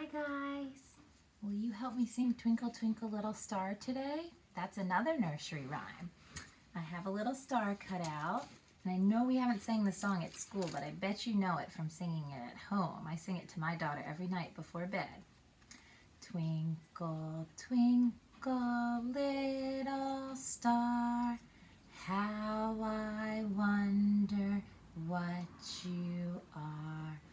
Hi guys! Will you help me sing Twinkle Twinkle Little Star today? That's another nursery rhyme. I have a little star cut out, and I know we haven't sang the song at school, but I bet you know it from singing it at home. I sing it to my daughter every night before bed. Twinkle, twinkle, little star, how I wonder what you are.